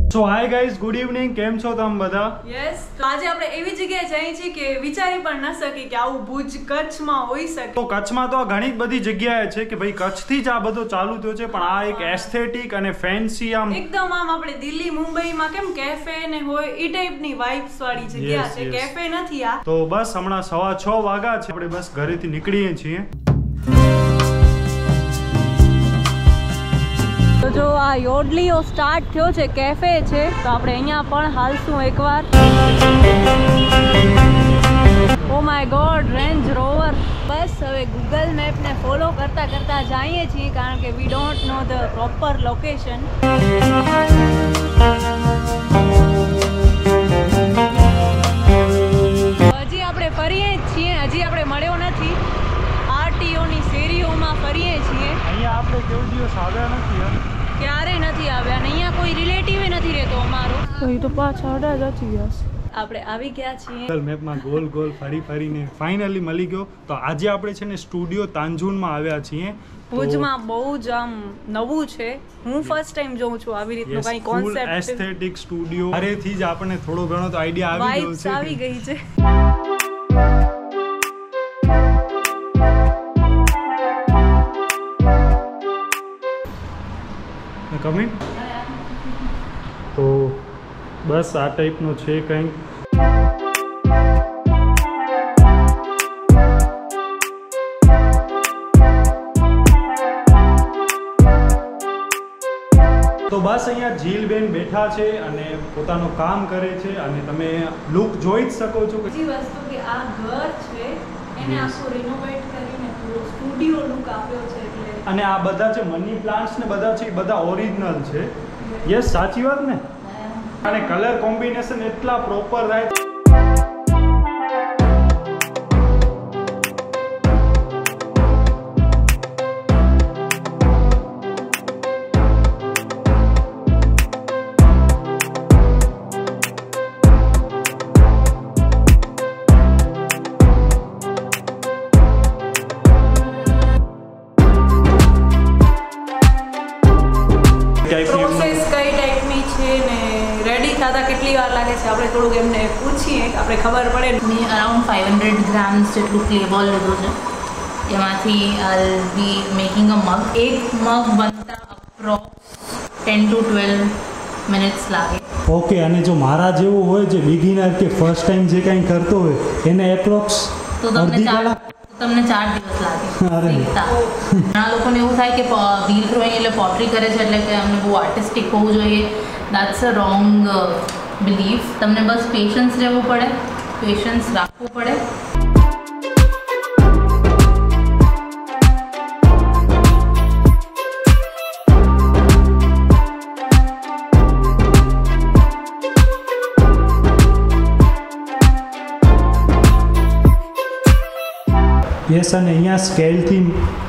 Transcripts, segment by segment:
So hi guys, good evening. કેમ છો તમે બધા? Yes. તો આજે આપણે એવી જગ્યાએ જઈએ છીએ કે વિચારી પણ ન શકી કે આવું ભુજ કચ્છમાં હોઈ શકે. તો કચ્છમાં તો ઘણી બધી જગ્યાએ છે કે ભાઈ કચ્છથી જ આ બધો ચાલુ થયો છે, પણ આ એક એસ્થેટિક અને ફેન્સી આમ એકદમ આમ આપણે દિલ્હી મુંબઈમાં કેમ કેફે ને હોય ઈ ટાઈપની વાઇબ્સ વાળી જગ્યા છે. કેફે નથી આ. તો બસ હમણાં 6:15 વાગ્યા છે, આપણે બસ ઘરેથી નીકળીએ છીએ. તો જો આ યોડલીઓ સ્ટાર્ટ થયો છે, કેફે છે, તો આપણે અહીંયા પણ હાલશું એકવાર. Oh my god, Range Rover. બસ હવે ગૂગલ મેપને ફોલો કરતા કરતા જઈએ છીએ, કારણ કે we don't know the proper location. હજી આપણે ફરીએ જ છીએ, હજી આપણે મળ્યો નથી. આરટીઓની શેરીઓમાં ફરીએ છીએ. અહીંયા આપણે કેવું દિવસ આવ્યા નથી, ક્યારે નથી આવ્યા, અને અહીંયા કોઈ રિલેટિવ નથી રહેતો અમારો. તો એ તો પાછા અડા જ ગયા. આપણે આવી ગયા છીએ ગૂગલ મેપમાં ગોલ ગોલ ફરી ફરીને ફાઇનલી મળી ગયો. તો આજે આપણે છે ને સ્ટુડિયો તાંજુનમાં આવ્યા છીએ. ભુજમાં બહુ જ આમ નવું છે. હું ફર્સ્ટ ટાઈમ જોઉં છું આવી રીતનું કંઈ કોન્સેપ્ટ. Aesthetic studio. અરેથી જ આપણે થોડો ઘણો તો આઈડિયા આવી ગયો છે. આવી ગઈ છે. કમિંગ. તો બસ આ ટાઈપનો છે કંઈક. તો બસ અહીંયા જીલબેન બેઠા છે અને પોતાનું કામ કરે છે, અને તમે લુક જોઈ જ શકો છો. બીજી વસ્તુ કે આ ઘર છે એને આખું રિનોવેટ કરીને પૂરો સ્ટુડિયો લુક આપ્યો છે. અને આ બધા જે મની પ્લાન્ટ્સ ને બધા છે એ બધા ઓરિજિનલ છે. યસ, સાચી વાત ને. અને કલર કોમ્બિનેશન એટલા પ્રોપર થાય. કેટલી વાર લાગે છે આપણે થોડુંક એમને પૂછીએ, આપણે ખબર પડે. મેં અરાઉન્ડ 500 ગ્રામ્સ જેટલું ક્લે બોલ લીધું છે. એમાંથી આઈ બી મેકિંગ અ મગ. એક મગ બનતા અપ્રોક્સ 10 to 12 મિનિટ્સ લાગે. ઓકે. અને જો મારા જેવું હોય, જે બિગિનર કે ફર્સ્ટ ટાઈમ જે કંઈ કરતો હોય, એને એપ્રોક્સ તો તમને 4 દિવસ લાગે. ઘણા લોકોને એવું થાય કે વ્હીલ થ્રોઈંગ એટલે પોટરી કરે છે એટલે કે અમને બહુ આર્ટિસ્ટિક હોવું જોઈએ. That's a wrong belief. તમને બસ પેશન્સ રહેવું પડે, પેશન્સ રાખવું પડે. યસ. અને અહીંયા સ્કેલથી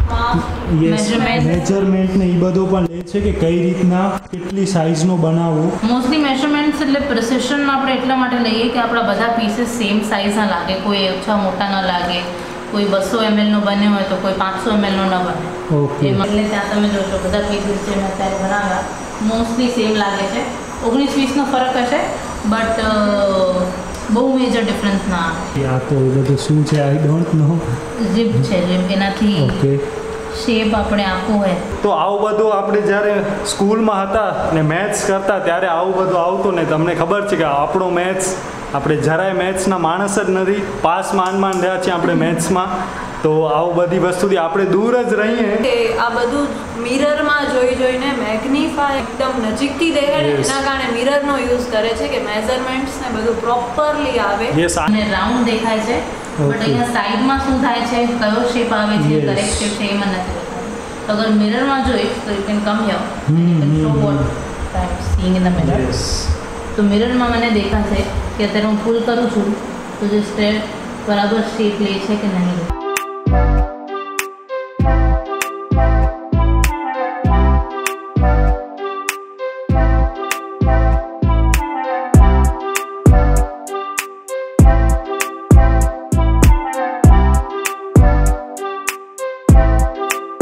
મેજરમેન્ટ ને એ બધું પણ લે છે કે કઈ રીતના કેટલી સાઇઝનો બનાવવું. મોસ્ટલી મેજરમેન્ટ્સ એટલે પ્રિસિશન આપણે એટલા માટે લઈએ કે આપણા બધા પીસીસ સેમ સાઇઝના લાગે, કોઈ ઓછા મોટા ન લાગે. કોઈ 200 ml નો બન્યો હોય તો કોઈ 500 ml નો ન બને. ઓકે. એટલે ત્યાં તમે જોશો બધા પીસીસ જે મેં અત્યારે બનાવ્યા મોસ્ટલી સેમ લાગે છે. 19-20નો ફરક હશે, બટ બહુ મેજર ડિફરન્સ ના આવે. આ તો બધું શું છે આઈ ડોન્ટ નો. જીપ છે, જીપ. એનાથી ઓકે શેપ આપણે આપવું હોય. તો આવું બધું આપણે જ્યારે સ્કૂલમાં હતા ને મેથ્સ કરતા ત્યારે આવું બધું આવતું ને. તમને ખબર છે કે આપણો મેથ્સ, આપણે જરાય મેથ્સના માણસ જ નથી. પાસ માંડ રહ્યા છીએ આપણે મેથ્સમાં. તો આવું બધી વસ્તુથી આપણે દૂર જ રહીએ. આ બધું મિરરમાં જોઈને મેગ્નિફાય એકદમ નજીકથી દેખાય, એના કારણે મિરરનો યુઝ કરે છે કે મેઝરમેન્ટ્સ ને બધું પ્રોપરલી આવે. અને રાઉન્ડ દેખાય છે, બટ અહીંયા સાઈડમાં શું થાય છે, કયો શેપ આવે છે, કરેક્ટ શેપ છે, એમાં નથી દેખાતું. તો અગર મિરરમાં જોઈશ તો you can come here and you can show what I am seeing in the mirror. તો મિરરમાં મને દેખાશે કે અત્યારે હું પુલ કરું છું તો જે સ્ટ્રેટ બરાબર શેપ લે છે કે નહીં.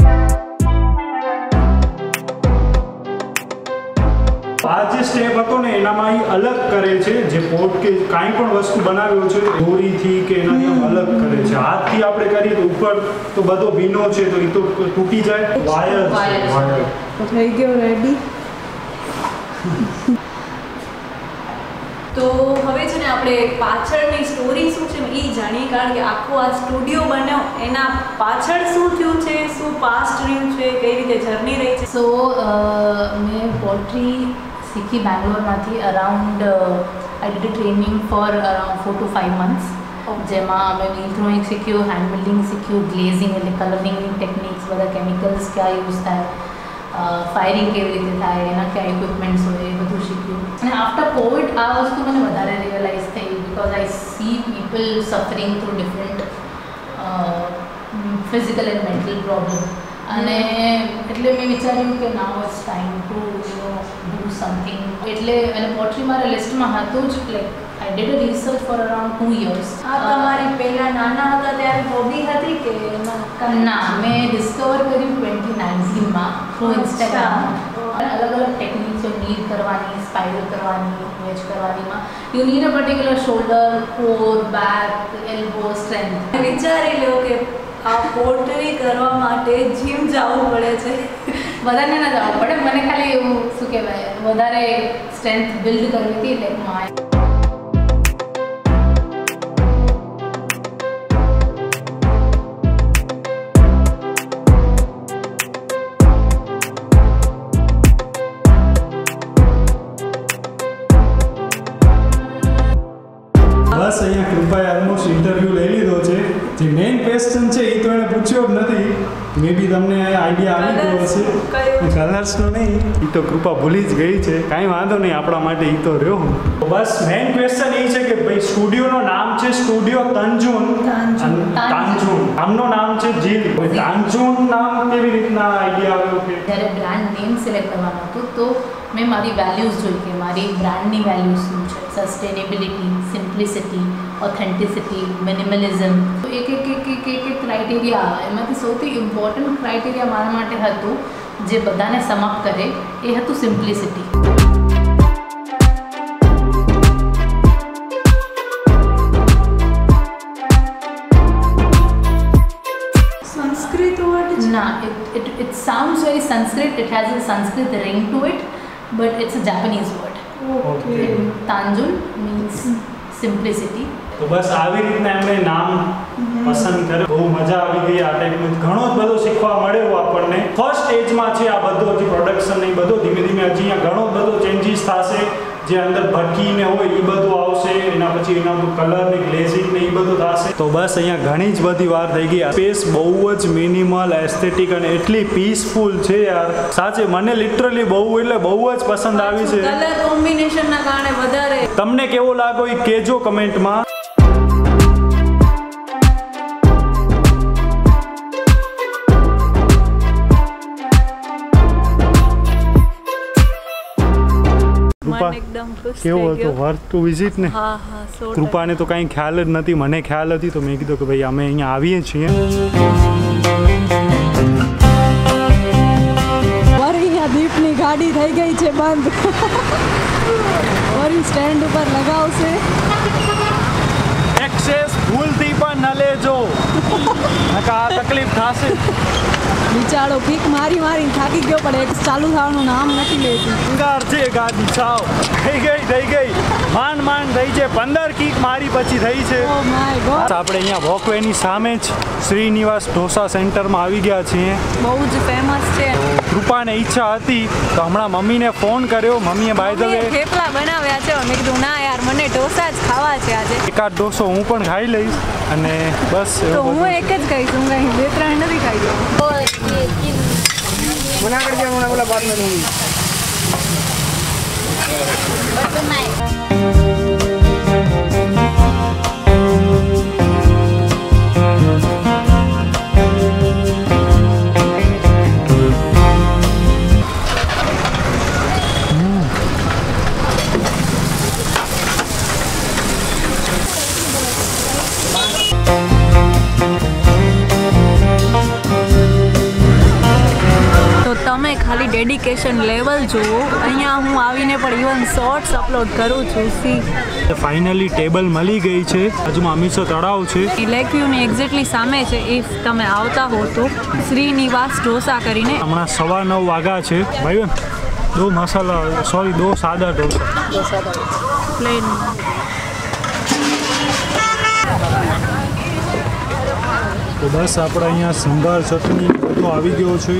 આ જે સ્ટેપ હતો ને એનામાં એ અલગ કરે છે, જે પોટ કે કાંઈ પણ વસ્તુ બનાવ્યો છે દોરીથી કે એનાથી આમ અલગ કરે છે. હાથથી આપણે કરીએ તો ઉપર તો બધો ભીનો છે તો એ તો તૂટી જાય. વાયર તો થઈ ગયો રેડી. તો હવે છે ને આપણે પાછળની સ્ટોરી શું છે ને એ જાણીએ, કારણ કે આખો આ સ્ટુડિયો બન્યો એના પાછળ શું થયું છે, શું પાસ્ટ રહ્યું છે, કઈ રીતે જર્ની રહી છે. સો મેં પોટ્રી શીખી બેંગ્લોરમાંથી. Around I did training for around 4 to 5 months, જેમાં અમે વીલ થ્રોઈંગ શીખ્યું, હેન્ડ બિલ્ડિંગ શીખ્યું, ગ્લેઝિંગ એટલે કલરિંગની ટેકનિક્સ, બધા કેમિકલ્સ ક્યાં યુઝ થાય, ફાયરિંગ કેવી રીતે થાય, એના ક્યાં ઇક્વિપમેન્ટ્સ હોય, એ બધું શીખ્યું. અને આફ્ટર કોવિડ આ વસ્તુ મને વધારે રિયલાઇઝ થઈ, because I see people suffering through different physical and mental problem. અને એટલે મેં વિચાર્યું કે now it's time to do something. એટલે અને પોટ્રી મારા લિસ્ટમાં હતું જ. Like I did a research for around 2 years. આ તમારી પહેલા નાના હતા ત્યારે હોબી હતી કે એમાં? ના, મેં ડિસ્કવર કર્યું 2019માં થ્રુ ઇન્સ્ટાગ્રામ. અલગ અલગ ટેકનિક્સ હોય, નીડ કરવાની, સ્પાઇરલ કરવાની, વેજ કરવાનીમાં you need a particular shoulder, core, back, elbow strength. વિચારી લો કે આ પોટરી કરવા માટે જીમ જવું પડે છે. બધાને ના જવું પડે, મને ખાલી એવું શું કહેવાય વધારે સ્ટ્રેન્થ બિલ્ડ કરવી હતી. એટલે માય બસ અહીંયા કૃપાએ ઓલમોસ્ટ ઇન્ટરવ્યૂ લઈ લીધો છે. જે મેઇન ક્વેશ્ચન છે એ તો એણે પૂછ્યો જ નથી. મે બી તમને આઈડિયા આવી ગયો હશે. કલર્સનો નહીં, એ તો કૃપા ભૂલી જ ગઈ છે. કાંઈ વાંધો નહીં, આપણા માટે એ તો રહ્યો. બસ મેઇન ક્વેશ્ચન એ છે કે ભાઈ સ્ટુડિયોનું નામ છે સ્ટુડિયો તંજુન. તાંજુન આમનું નામ છે જીલ. તાંજુન નામ કેવી રીતના આઈડિયા આવ્યો કે જ્યારે બ્રાન્ડ નેમ સિલેક્ટ કરવાનું હતું તો મેં મારી વેલ્યુઝ જોઈ કે મારી બ્રાન્ડની વેલ્યુઝ શું છે. Sustainability, simplicity, authenticity, minimalism. તો એક ક્રાઇટેરિયા આવે. એમાંથી સૌથી ઇમ્પોર્ટન્ટ ક્રાઇટેરિયા મારા માટે હતું જે બધાને સમઅપ કરે, એ હતું સિમ્પ્લિસિટી. સંસ્કૃત વર્ડ? ના, it sounds very Sanskrit. It has a Sanskrit ring to it, but it's a Japanese word. Okay. તાંજુલ means simplicity. તો બસ આવી રીતના એમણે નામ પસંદ કર્યું. બહુ મજા આવી ગઈ. આ ટાઈપનું ઘણો જ બધો શીખવા મળ્યો આપણને. ફર્સ્ટ સ્ટેજમાં છે આ બધો હજી પ્રોડક્શન ને બધો. ધીમે ધીમે હજી અહીંયા ઘણો બધો ચેન્જીસ થશે. જે અંદર ભટકીને હોય એ બધું આવશે. એના પછી એના કલર ને ગ્લેઝિંગ ને એ બધું થશે. તો બસ અહીંયા ઘણી જ બધી વાર થઈ ગઈ. સ્પેસ બહુ જ મિનિમલ, એસ્થેટિક અને એટલી પીસફુલ છે યાર. સાચે મને લિટરલી બહુ એટલે બહુ જ પસંદ આવી છે. કલર કોમ્બિનેશનના કારણે વધારે. તમને કેવો લાગ્યો એ કહેજો કમેન્ટમાં. એકદમ ખુશ કેવો થઈ હતો? ગયો. વર્થ ટુ વિઝિટ ને? હા હા, 100%. કૃપાને તો કાંઈ ખ્યાલ જ નથી, મને ખ્યાલ હતી. તો મેં કીધું કે ભાઈ અમે અહીંયા આવીએ છીએ. અહીંયા દીપની ગાડી થઈ ગઈ છે બંધ. વળી સ્ટેન્ડ ઉપર લગાવશે. એક્સેસ ભૂલથી પણ ન લેજો, નકા આ તકલીફ થશે. બિચારો કીક મારી મારી થાકી ગયો, પણ એક ચાલુ થવાનું નામ નથી લેતી. અંગાર છે ગાડી સાવ. થઈ ગઈ માંડ થઈ છે. 15 કીક મારી પછી થઈ છે. Oh my god. આપણે અહીંયા વોકવેની સામે જ શ્રીનિવાસ ઢોસા સેન્ટરમાં આવી ગયા છીએ. બહુ જ ફેમસ છે. કૃપાને ઈચ્છા હતી તો હમણાં મમ્મીને ફોન કર્યો. મમ્મીએ બાય ધ મમ્મીએ વે થેપલા બનાવ્યા છે. મેં કીધું ના યાર, મને ઢોસા જ ખાવા છે આજે. એકાદ ઢોસો હું પણ ખાઈ લઈશ. અને બસ તો એવું હું બધું. એક જ ખાઈશ, હું કઈ 2-3 નથી ખાઈ ગયો. ખાલી ડેડિકેશન લેવલ જુઓ. અહીંયા હું આવીને પણ ઇવન શોર્ટ્સ અપલોડ કરું છું. સી ફાઇનલી ટેબલ મળી ગઈ છે. બાજુમાં અમીષા તળાવ છે. લેકવ્યુની એક્ઝેક્ટલી સામે છે. ઇફ તમે આવતા હો તો શ્રીનિવાસ ઢોસા કરીને. હમણાં 9:15 વાગ્યા છે ભાઈ. દો મસાલા સોરી 2 સાદા ઢોસા પ્લેન. તો બસ આપણે અહીંયા સંભાર ચટણી બધું આવી ગયો છે.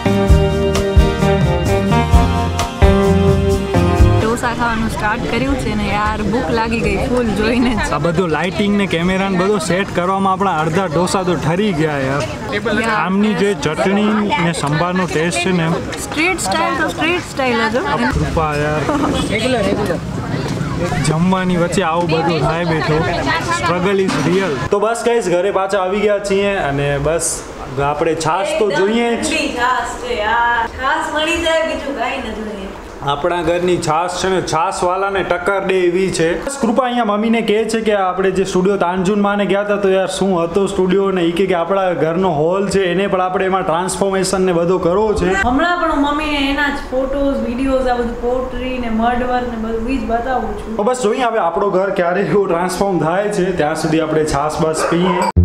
ઢોસા ખાવાનું સ્ટાર્ટ કર્યું છે ને યાર ભૂખ લાગી ગઈ ફૂલ જોઈને જ. આ બધું લાઇટિંગ ને કેમેરા ને બધું સેટ કરવામાં આપણા અડધા ઢોસા તો ઠરી ગયા યાર. આમની જે ચટણી ને સંભારનો ટેસ્ટ છે ને સ્ટ્રીટ સ્ટાઇલ તો સ્ટ્રીટ સ્ટાઇલ જ હો. કૃપા યાર. જમવાની વચ્ચે આવું બધું થાય બેઠો. Struggle is real. તો બસ ગાઈસ ઘરે પાછા આવી ગયા છીએ અને બસ આપણે છાશ તો જોઈએ જ. છાશ છે યાર. છાશ મળી જાય બીજું કાંઈ ન જોઈએ. આપણા ઘરની છાશ છે ને છાશ વાળાને ટક્કર દે એવી છે. કૃપા અહીંયા મમ્મીને કહે છે કે આપણે જે સ્ટુડિયો તાંજુનમાં ને ગયા હતા તો યાર શું હતો સ્ટુડિયો ને એ કે આપણા ઘરનો હોલ છે એને પણ આપણે એમાં ટ્રાન્સફોર્મેશન ને બધું કરવો છે. હમણાં પણ હું મમ્મીને એના જ ફોટોઝ વિડીયોઝ આ બધું પોટ્રી ને મર્ડવર્ક ને બધું જ બતાવું છું. તો બસ જોઈએ હવે આપણો ઘર ક્યારે એવું ટ્રાન્સફોર્મ થાય છે ત્યાં સુધી આપણે છાશ બસ પીએ.